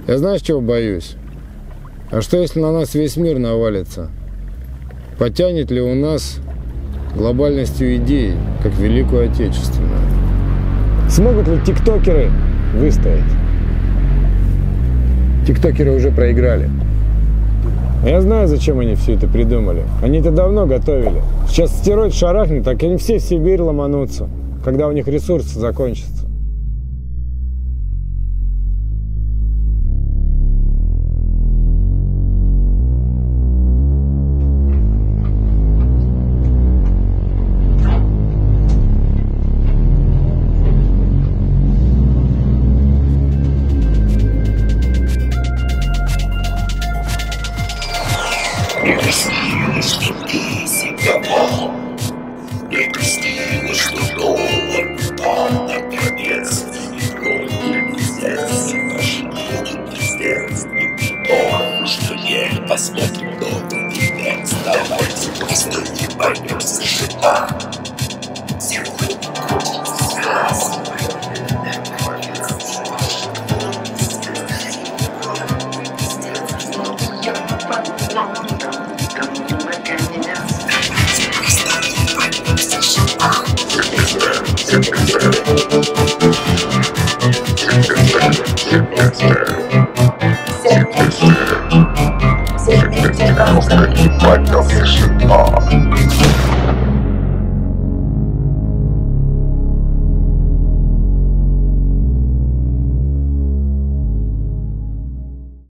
Я знаешь, чего боюсь? А что, если на нас весь мир навалится? Потянет ли у нас глобальностью идеи, как Великую Отечественную? Смогут ли тиктокеры выстоять? Тиктокеры уже проиграли. Я знаю, зачем они все это придумали. Они это давно готовили. Сейчас астероид шарахнет, так они все в Сибирь ломанутся, когда у них ресурсы закончатся. Мне приснилось, что доллар упал наконец, и вроде пиздец, наш будет пиздец, и то, что я посмотрим новый век. Давайте просто не пойдем в США. Сегодня крутится связь. Всем этим, кому ебать,